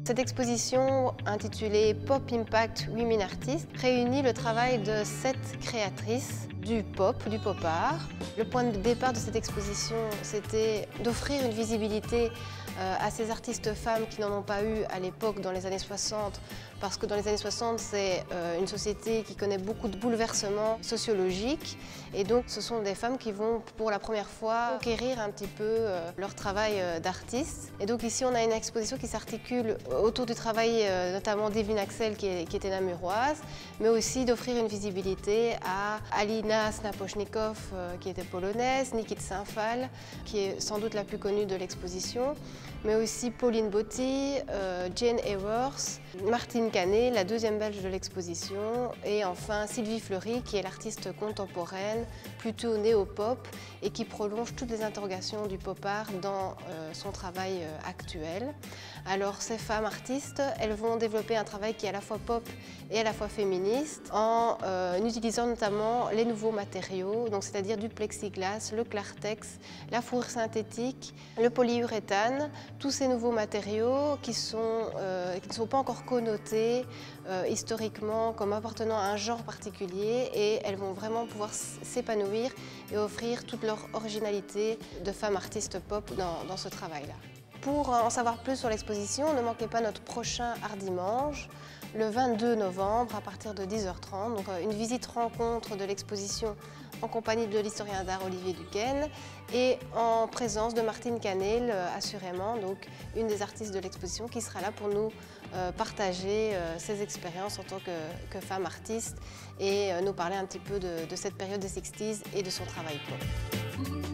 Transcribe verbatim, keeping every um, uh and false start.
Cette exposition, intitulée Pop Impact Women Artists, réunit le travail de sept créatrices du pop, du pop art. Le point de départ de cette exposition, c'était d'offrir une visibilité euh, à ces artistes femmes qui n'en ont pas eu à l'époque dans les années soixante, parce que dans les années soixante, c'est euh, une société qui connaît beaucoup de bouleversements sociologiques, et donc ce sont des femmes qui vont pour la première fois conquérir un petit peu euh, leur travail euh, d'artiste. Et donc ici, on a une exposition qui s'articule autour du travail euh, notamment d'Evelyne Axel, qui, est, qui était namuroise, mais aussi d'offrir une visibilité à Alina Snapochnikov, euh, qui était polonaise, Nikit Saint-Phal, qui est sans doute la plus connue de l'exposition, mais aussi Pauline Botti, euh, Jane Ewers, Martine Canet, la deuxième belge de l'exposition, et enfin Sylvie Fleury, qui est l'artiste contemporaine, plutôt néo-pop, et qui prolonge toutes les interrogations du pop art dans euh, son travail euh, actuel. Alors ces femmes artistes, elles vont développer un travail qui est à la fois pop et à la fois féministe, en euh, utilisant notamment les nouveaux matériaux, donc c'est-à-dire du plexiglas, le clartex, la fourrure synthétique, le polyuréthane, tous ces nouveaux matériaux qui, sont, euh, qui ne sont pas encore connotés euh, historiquement comme appartenant à un genre particulier, et elles vont vraiment pouvoir s'épanouir et offrir toute leur originalité de femmes artistes pop dans, dans ce travail-là. Pour en savoir plus sur l'exposition, ne manquez pas notre prochain Art Dimanche, le vingt-deux novembre à partir de dix heures trente. Donc une visite rencontre de l'exposition en compagnie de l'historien d'art Olivier Duquesne et en présence de Martine Canet, assurément, donc une des artistes de l'exposition qui sera là pour nous euh, partager euh, ses expériences en tant que, que femme artiste et euh, nous parler un petit peu de, de cette période des sixties et de son travail pop.